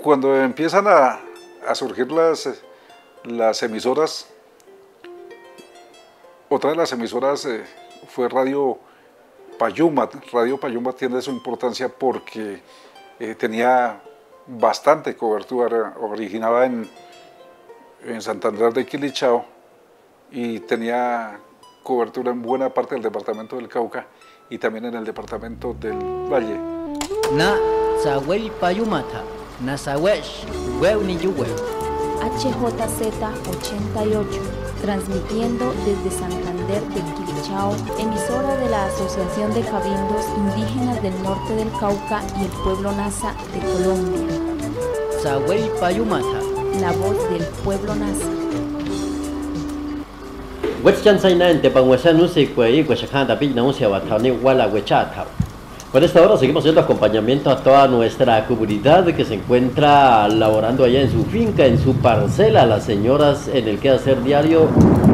Cuando empiezan a surgir las emisoras, otra de las emisoras fue Radio Payuma. Radio Payuma tiene su importancia porque tenía bastante cobertura, originaba en Santander de Quilichao y tenía cobertura en buena parte del departamento del Cauca y también en el departamento del Valle. Na Zawel Payumata, na Zawesh, ni Yuwe. HJZ 88, transmitiendo desde Santander de Quilichao, emisora de la Asociación de Cabildos Indígenas del Norte del Cauca y el pueblo Nasa de Colombia. Zawel Payumata, la voz del pueblo Nasa. Por esta hora seguimos haciendo acompañamiento a toda nuestra comunidad que se encuentra laborando allá en su finca, en su parcela, las señoras en el quehacer diario.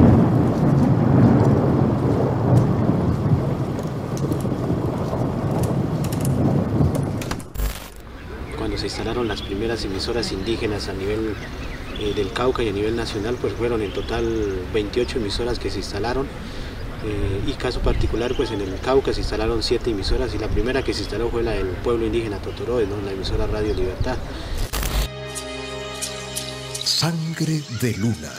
Cuando se instalaron las primeras emisoras indígenas a nivel del Cauca y a nivel nacional, pues fueron en total 28 emisoras que se instalaron. Y caso particular, pues en el Cauca se instalaron 7 emisoras y la primera que se instaló fue la del pueblo indígena Totoroe, ¿no? La emisora Radio Libertad. Sangre de Luna.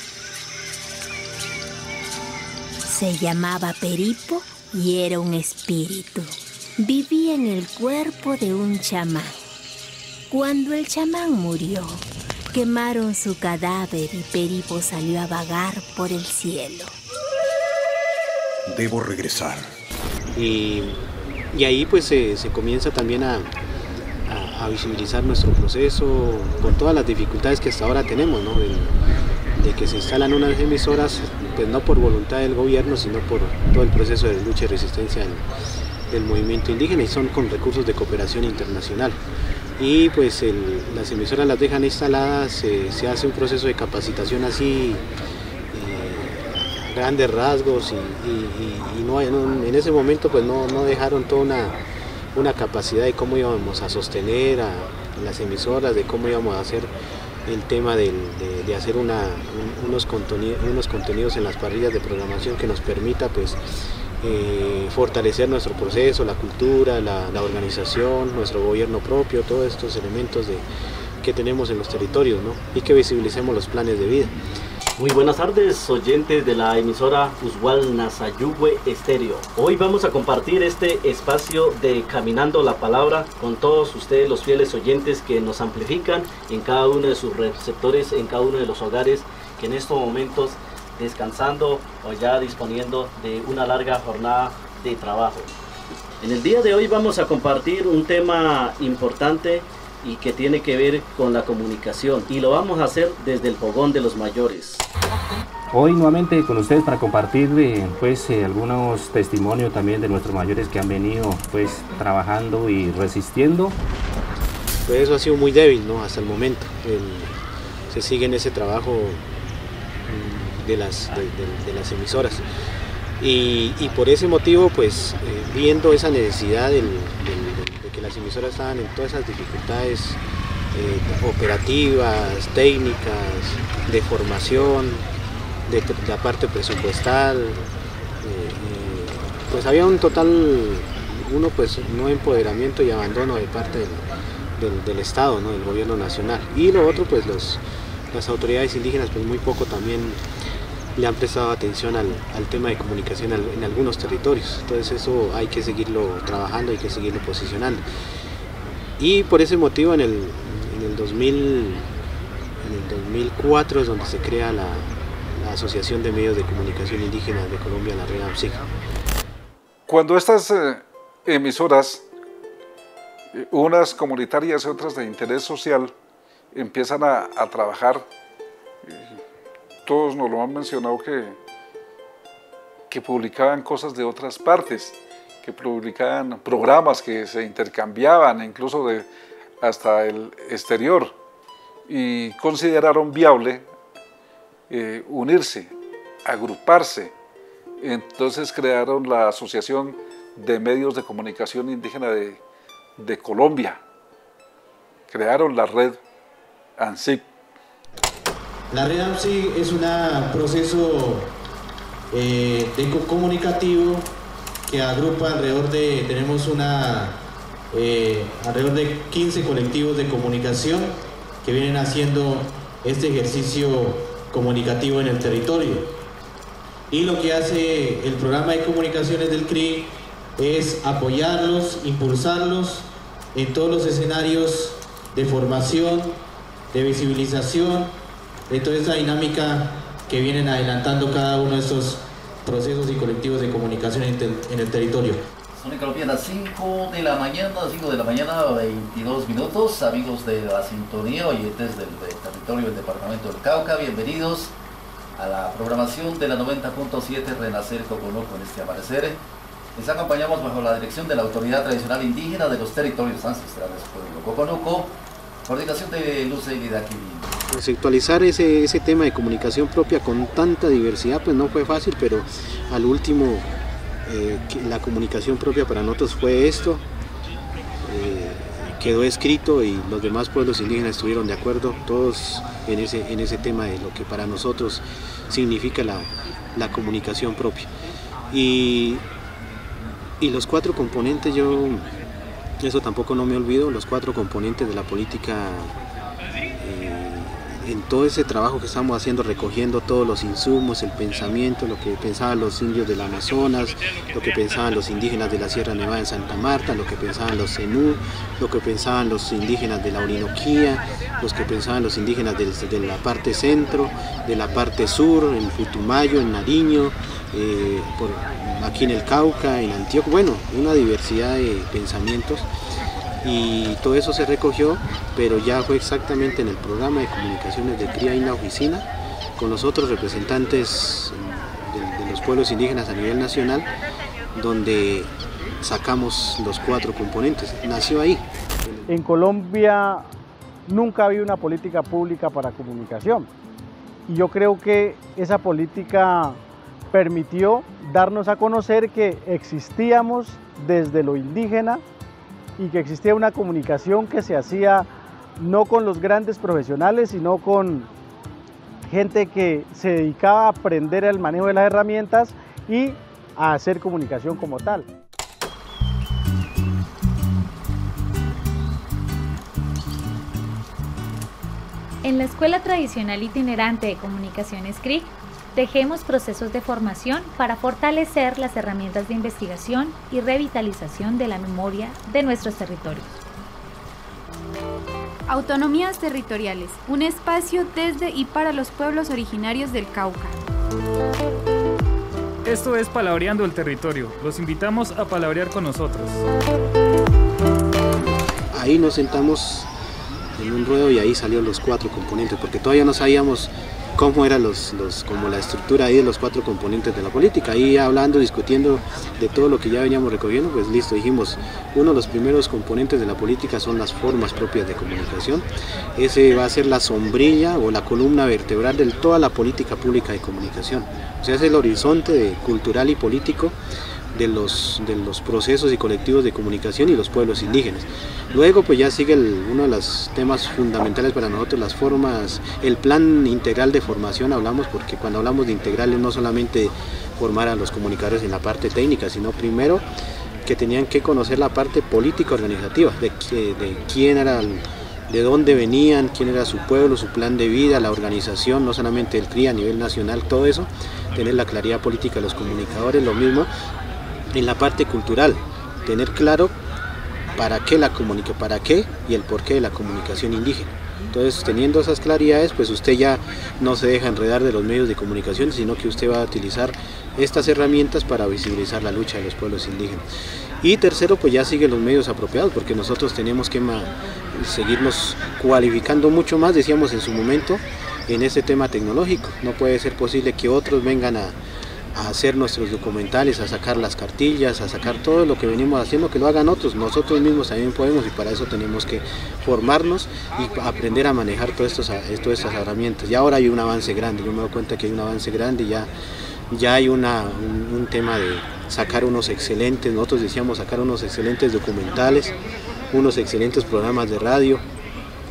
Se llamaba Peripo y era un espíritu. Vivía en el cuerpo de un chamán. Cuando el chamán murió, quemaron su cadáver y Peripo salió a vagar por el cielo. Debo regresar. Y ahí pues se comienza también a visibilizar nuestro proceso con todas las dificultades que hasta ahora tenemos, ¿no? De que se instalan unas emisoras, pues no por voluntad del gobierno, sino por todo el proceso de lucha y resistencia del movimiento indígena, y son con recursos de cooperación internacional. Y pues las emisoras las dejan instaladas, se hace un proceso de capacitación así, grandes rasgos, y no, en ese momento pues no dejaron toda una capacidad de cómo íbamos a sostener a las emisoras, de cómo íbamos a hacer el tema de hacer unos contenidos en las parrillas de programación que nos permita pues fortalecer nuestro proceso, la cultura, la organización, nuestro gobierno propio, todos estos elementos que tenemos en los territorios, ¿no? Y que visibilicemos los planes de vida. Muy buenas tardes, oyentes de la emisora Usual Nasayugüe Estéreo. Hoy vamos a compartir este espacio de Caminando la Palabra con todos ustedes, los fieles oyentes que nos amplifican en cada uno de sus receptores, en cada uno de los hogares que en estos momentos descansando o ya disponiendo de una larga jornada de trabajo. En el día de hoy vamos a compartir un tema importante y que tiene que ver con la comunicación, y lo vamos a hacer desde el Fogón de los Mayores. Hoy nuevamente con ustedes para compartir algunos testimonios también de nuestros mayores que han venido pues trabajando y resistiendo. Pues eso ha sido muy débil, ¿no? Hasta el momento. Se sigue en ese trabajo de las emisoras. Y por ese motivo, pues viendo esa necesidad de que las emisoras estaban en todas esas dificultades operativas, técnicas, de formación, de la parte presupuestal, pues había un total, pues no empoderamiento y abandono de parte del Estado, ¿no? Del gobierno nacional. Y lo otro, pues las autoridades indígenas pues muy poco también le han prestado atención al tema de comunicación en algunos territorios. Entonces eso hay que seguirlo trabajando, hay que seguirlo posicionando. Y por ese motivo en el 2004 es donde se crea la Asociación de Medios de Comunicación Indígenas de Colombia, la Red AMSIC. Cuando estas emisoras, unas comunitarias y otras de interés social, empiezan a trabajar, todos nos lo han mencionado que publicaban cosas de otras partes, que publicaban programas que se intercambiaban incluso hasta el exterior, y consideraron viable unirse, agruparse. Entonces crearon la Asociación de Medios de Comunicación Indígena de Colombia, crearon la red ANSIC. La red ANSIC es un proceso comunicativo que agrupa tenemos alrededor de 15 colectivos de comunicación que vienen haciendo este ejercicio comunicativo en el territorio. Y lo que hace el programa de comunicaciones del CRI es apoyarlos, impulsarlos en todos los escenarios de formación, de visibilización, de toda esa dinámica que vienen adelantando cada uno de estos procesos y colectivos de comunicación en el territorio. Son en Colombia las 5 de la mañana, 22 minutos, amigos de la sintonía, oyentes del territorio del departamento del Cauca, bienvenidos a la programación de la 90.7 Renacer Coconuco en este amanecer. Les acompañamos bajo la dirección de la Autoridad Tradicional Indígena de los Territorios Ancestrales Pueblo Coconuco, coordinación de Lucely Daquilín. Conceptualizar ese tema de comunicación propia con tanta diversidad pues no fue fácil, pero al último la comunicación propia para nosotros fue esto, quedó escrito y los demás pueblos indígenas estuvieron de acuerdo, todos en ese tema de lo que para nosotros significa la comunicación propia. Y los 4 componentes, eso tampoco no me olvido, los 4 componentes de la política, en todo ese trabajo que estamos haciendo, recogiendo todos los insumos, el pensamiento, lo que pensaban los indios del Amazonas, lo que pensaban los indígenas de la Sierra Nevada en Santa Marta, lo que pensaban los zenú, lo que pensaban los indígenas de la Orinoquía, los que pensaban los indígenas de la parte centro, de la parte sur, en Putumayo, en Nariño, aquí en el Cauca, en Antioquia, bueno, una diversidad de pensamientos. Y todo eso se recogió, pero ya fue exactamente en el programa de comunicaciones de CRI en la oficina, con los otros representantes de los pueblos indígenas a nivel nacional, donde sacamos los 4 componentes. Nació ahí. En Colombia nunca había una política pública para comunicación, y yo creo que esa política permitió darnos a conocer que existíamos desde lo indígena y que existía una comunicación que se hacía no con los grandes profesionales, sino con gente que se dedicaba a aprender el manejo de las herramientas y a hacer comunicación como tal. En la Escuela Tradicional Itinerante de Comunicaciones CRI, tejemos procesos de formación para fortalecer las herramientas de investigación y revitalización de la memoria de nuestros territorios. Autonomías territoriales, un espacio desde y para los pueblos originarios del Cauca. Esto es Palabreando el Territorio. Los invitamos a palabrear con nosotros. Ahí nos sentamos en un ruedo y ahí salieron los 4 componentes, porque todavía no sabíamos cómo era como la estructura ahí de los 4 componentes de la política. Ahí hablando, discutiendo de todo lo que ya veníamos recogiendo, pues listo, dijimos, uno de los primeros componentes de la política son las formas propias de comunicación. Ese va a ser la sombrilla o la columna vertebral de toda la política pública de comunicación. O sea, es el horizonte cultural y político de los procesos y colectivos de comunicación y los pueblos indígenas. Luego pues ya sigue uno de los temas fundamentales para nosotros, las formas, el plan integral de formación hablamos, porque cuando hablamos de integral no solamente formar a los comunicadores en la parte técnica, sino primero que tenían que conocer la parte política organizativa, de quién era, de dónde venían, quién era su pueblo, su plan de vida, la organización, no solamente el CRI a nivel nacional, todo eso, tener la claridad política de los comunicadores, lo mismo en la parte cultural, tener claro para qué y el porqué de la comunicación indígena. Entonces, teniendo esas claridades, pues usted ya no se deja enredar de los medios de comunicación, sino que usted va a utilizar estas herramientas para visibilizar la lucha de los pueblos indígenas. Y tercero, pues ya siguen los medios apropiados, porque nosotros tenemos que seguirnos cualificando mucho más, decíamos en su momento, en este tema tecnológico. No puede ser posible que otros vengan a hacer nuestros documentales, a sacar las cartillas, a sacar todo lo que venimos haciendo, que lo hagan otros. Nosotros mismos también podemos, y para eso tenemos que formarnos y aprender a manejar todas estas herramientas. Y ahora hay un avance grande, yo me doy cuenta que hay un avance grande, ya hay un tema de sacar unos excelentes, nosotros decíamos sacar unos excelentes documentales, unos excelentes programas de radio,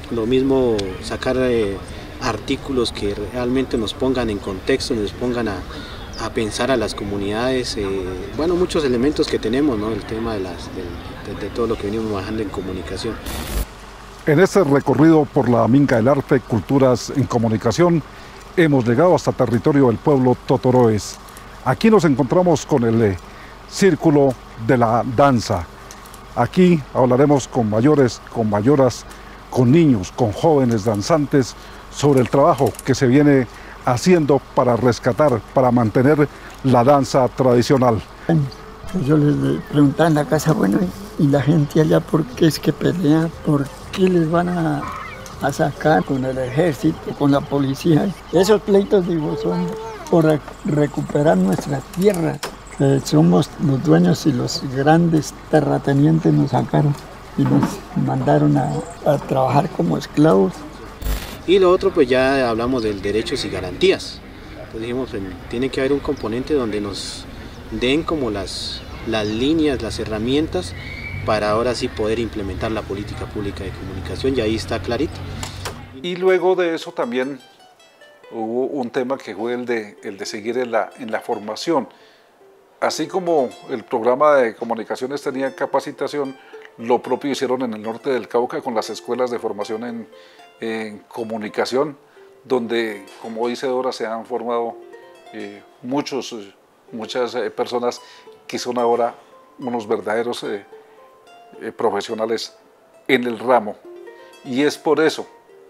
Lo mismo sacar artículos que realmente nos pongan en contexto, nos pongan a pensar a las comunidades, bueno, muchos elementos que tenemos, ¿no? El tema de todo lo que venimos bajando en comunicación. En este recorrido por la Minga del Arte, Culturas en Comunicación, hemos llegado hasta territorio del pueblo Totoroes. Aquí nos encontramos con el Círculo de la Danza. Aquí hablaremos con mayores, con mayoras, con niños, con jóvenes danzantes sobre el trabajo que se viene haciendo para rescatar, para mantener la danza tradicional. Yo les preguntaba en la casa, bueno, y la gente allá, ¿por qué es que pelea? ¿Por qué les van a sacar con el ejército, con la policía? Esos pleitos, digo, son por recuperar nuestra tierra. Somos los dueños y los grandes terratenientes nos sacaron y nos mandaron a trabajar como esclavos. Y lo otro, pues ya hablamos de derechos y garantías. Pues dijimos, tiene que haber un componente donde nos den como las líneas, las herramientas para ahora sí poder implementar la política pública de comunicación, y ahí está clarito. Y luego de eso también hubo un tema que fue el de seguir en la formación. Así como el programa de comunicaciones tenía capacitación, lo propio hicieron en el norte del Cauca con las escuelas de formación en comunicación, donde, como dice Dora, se han formado muchas personas que son ahora unos verdaderos profesionales en el ramo. Y es por eso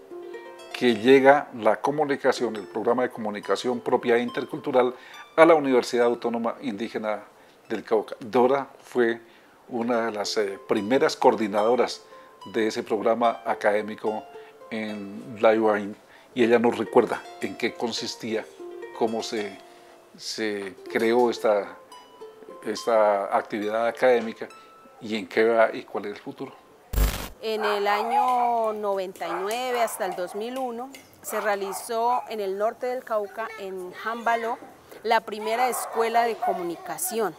que llega la comunicación, el programa de comunicación propia e intercultural a la Universidad Autónoma Indígena del Cauca. Dora fue una de las primeras coordinadoras de ese programa académico en la UAIN, y ella nos recuerda en qué consistía, cómo se creó esta actividad académica y en qué va y cuál es el futuro. En el año 99 hasta el 2001 se realizó en el norte del Cauca, en Jambaló, la primera escuela de comunicación.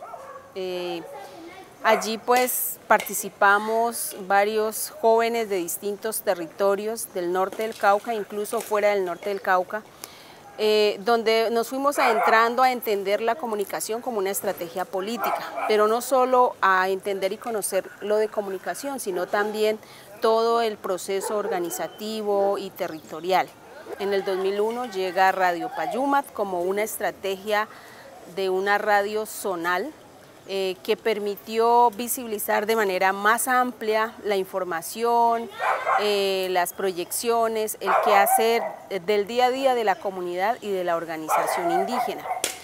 Allí pues participamos varios jóvenes de distintos territorios del norte del Cauca, incluso fuera del norte del Cauca, donde nos fuimos adentrando a entender la comunicación como una estrategia política, pero no solo a entender y conocer lo de comunicación, sino también todo el proceso organizativo y territorial. En el 2001 llega Radio Payumat como una estrategia de una radio zonal que permitió visibilizar de manera más amplia la información, las proyecciones, el quehacer del día a día de la comunidad y de la organización indígena.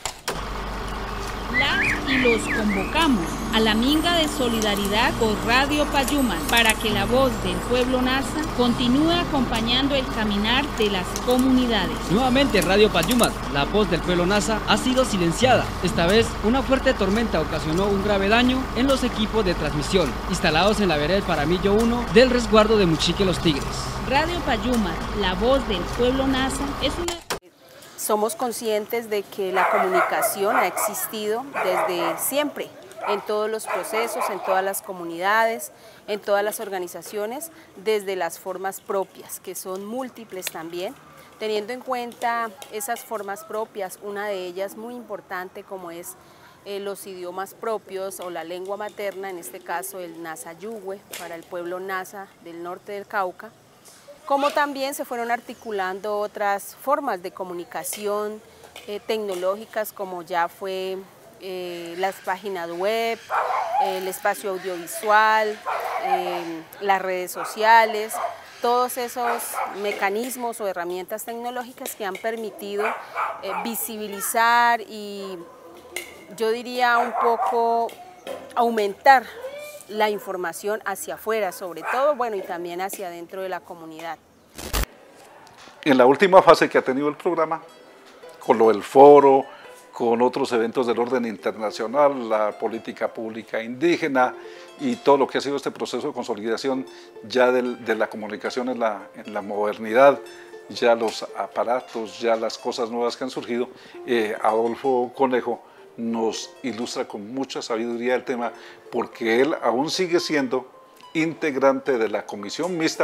Y los convocamos a la minga de solidaridad con Radio Payumat para que la voz del pueblo Nasa continúe acompañando el caminar de las comunidades. Nuevamente Radio Payumat, la voz del pueblo Nasa, ha sido silenciada. Esta vez una fuerte tormenta ocasionó un grave daño en los equipos de transmisión instalados en la vereda del Paramillo 1 del resguardo de Muchique Los Tigres. Radio Payumat, la voz del pueblo Nasa, es una... Somos conscientes de que la comunicación ha existido desde siempre, en todos los procesos, en todas las comunidades, en todas las organizaciones, desde las formas propias, que son múltiples también, teniendo en cuenta esas formas propias, una de ellas muy importante como es los idiomas propios o la lengua materna, en este caso el Nasayugüe, para el pueblo Nasa del norte del Cauca, como también se fueron articulando otras formas de comunicación tecnológicas, como ya fue las páginas web, el espacio audiovisual, las redes sociales, todos esos mecanismos o herramientas tecnológicas que han permitido visibilizar y yo diría un poco aumentar la información hacia afuera, sobre todo, bueno, y también hacia adentro de la comunidad. En la última fase que ha tenido el programa, con lo del foro, con otros eventos del orden internacional, la política pública indígena y todo lo que ha sido este proceso de consolidación ya de la comunicación en la modernidad, ya los aparatos, ya las cosas nuevas que han surgido, Adolfo Conejo nos ilustra con mucha sabiduría el tema, porque él aún sigue siendo integrante de la comisión mixta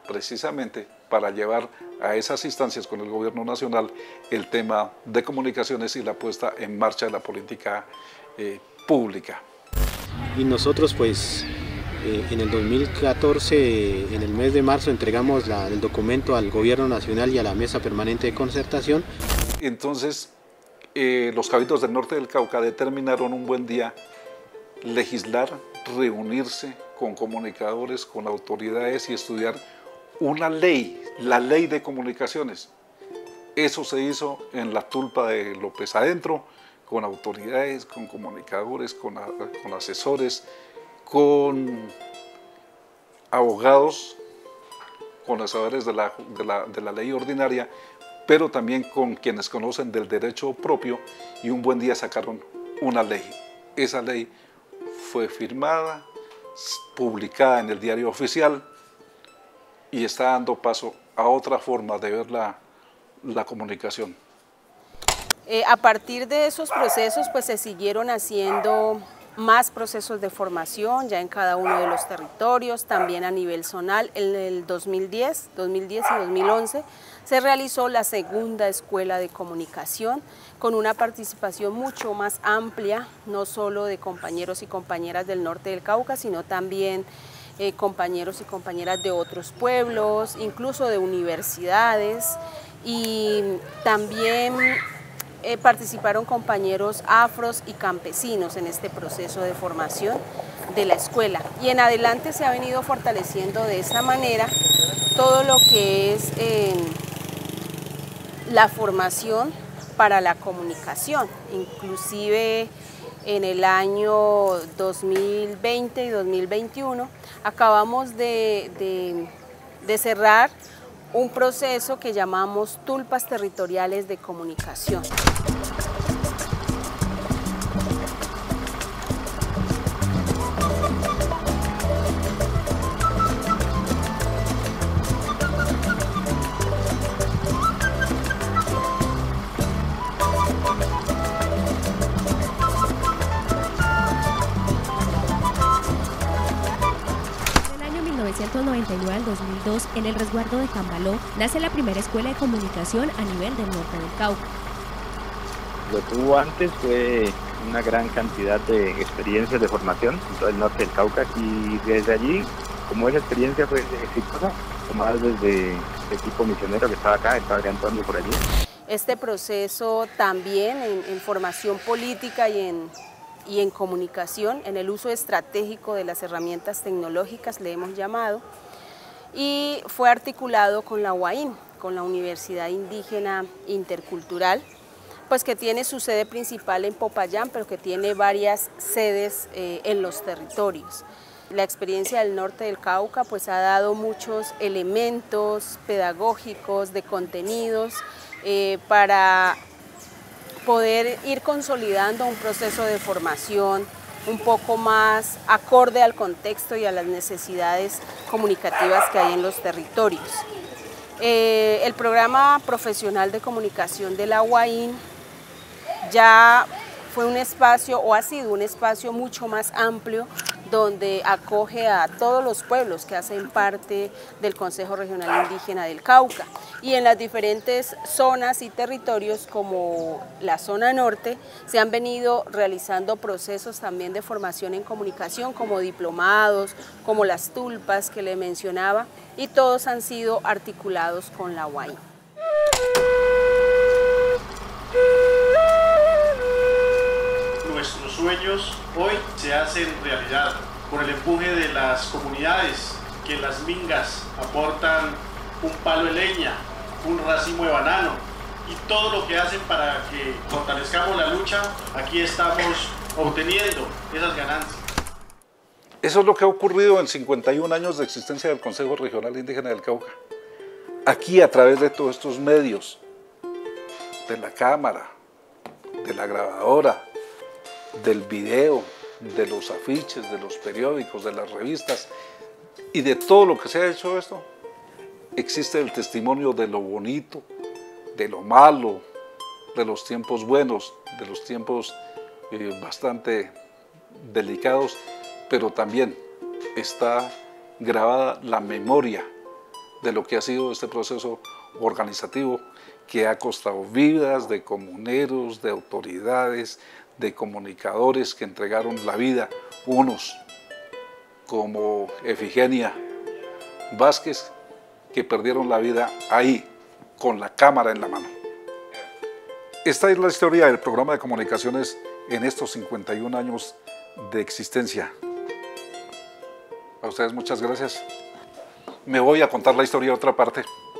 precisamente para llevar a esas instancias con el gobierno nacional el tema de comunicaciones y la puesta en marcha de la política pública. Y nosotros pues en el 2014, en el mes de marzo, entregamos el documento al gobierno nacional y a la mesa permanente de concertación. Entonces los cabildos del norte del Cauca determinaron un buen día legislar, reunirse con comunicadores, con autoridades y estudiar una ley, la ley de comunicaciones. Eso se hizo en la tulpa de López Adentro, con autoridades, con comunicadores, con asesores, con abogados, conocedores de la ley ordinaria, pero también con quienes conocen del derecho propio, y un buen día sacaron una ley. Esa ley fue firmada, publicada en el diario oficial y está dando paso a otra forma de ver la comunicación. A partir de esos procesos pues se siguieron haciendo más procesos de formación ya en cada uno de los territorios, también a nivel zonal. En el 2010 y 2011 se realizó la segunda escuela de comunicación con una participación mucho más amplia, no solo de compañeros y compañeras del norte del Cauca, sino también compañeros y compañeras de otros pueblos, incluso de universidades, y también participaron compañeros afros y campesinos en este proceso de formación de la escuela. Y en adelante se ha venido fortaleciendo de esa manera todo lo que es la formación para la comunicación. Inclusive en el año 2020 y 2021 acabamos de cerrar un proceso que llamamos tulpas territoriales de comunicación. Del 1999 al 2002, en el resguardo de Cambaló, nace la primera escuela de comunicación a nivel del norte del Cauca. Lo que hubo antes fue una gran cantidad de experiencias de formación en todo el norte del Cauca, y desde allí, como esa experiencia fue exitosa, tomada desde el equipo misionero que estaba acá, el padre Antonio por allí. Este proceso también en formación política y en comunicación, en el uso estratégico de las herramientas tecnológicas, le hemos llamado, y fue articulado con la UAIN, con la Universidad Indígena Intercultural, pues que tiene su sede principal en Popayán, pero que tiene varias sedes en los territorios. La experiencia del norte del Cauca pues ha dado muchos elementos pedagógicos, de contenidos, para poder ir consolidando un proceso de formación un poco más acorde al contexto y a las necesidades comunicativas que hay en los territorios. El programa profesional de comunicación de la UAIN ya fue un espacio, o ha sido un espacio mucho más amplio, donde acoge a todos los pueblos que hacen parte del Consejo Regional Indígena del Cauca. Y en las diferentes zonas y territorios, como la zona norte, se han venido realizando procesos también de formación en comunicación, como diplomados, como las tulpas que le mencionaba, y todos han sido articulados con la UAIN. Nuestros sueños hoy se hacen realidad por el empuje de las comunidades, que en las mingas aportan un palo de leña, un racimo de banano y todo lo que hacen para que fortalezcamos la lucha. Aquí estamos obteniendo esas ganancias. Eso es lo que ha ocurrido en 51 años de existencia del Consejo Regional Indígena del Cauca. Aquí, a través de todos estos medios, de la cámara, de la grabadora, del video, de los afiches, de los periódicos, de las revistas y de todo lo que se ha hecho esto, existe el testimonio de lo bonito, de lo malo, de los tiempos buenos, de los tiempos bastante delicados, pero también está grabada la memoria de lo que ha sido este proceso organizativo que ha costado vidas de comuneros, de autoridades, de comunicadores que entregaron la vida, unos como Efigenia Vázquez, que perdieron la vida ahí, con la cámara en la mano. Esta es la historia del programa de comunicaciones en estos 51 años de existencia. A ustedes muchas gracias. Me voy a contar la historia de otra parte.